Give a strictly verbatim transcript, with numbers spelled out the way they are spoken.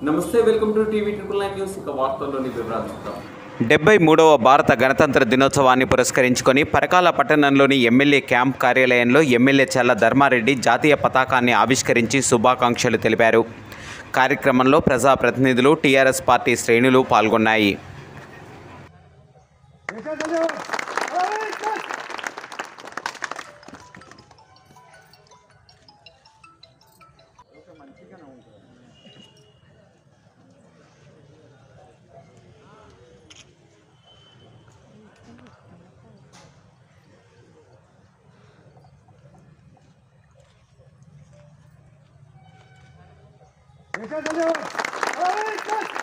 నమస్తే, welcome to TV triple nine news. ఇక వార్తల్లోని వివరాలు చూద్దాం. డెబ్బై మూడవ భారత గణతంత్ర దినోత్సవాన్ని పురస్కరించుకొని పరకాల పట్టణంలోని ఎమ్మెల్యే క్యాంప్ కార్యాలయంలో ఎమ్మెల్యే చల్ల ధర్మారెడ్డి జాతీయ పతాకాన్ని ఆవిష్కరించి శుభాకాంక్షలు తెలిపారు. కార్యక్రమంలో ప్రజాప్రతినిధులు, టీఆర్ఎస్ పార్టీ శ్రేణులు పాల్గొన్నాయి. All right,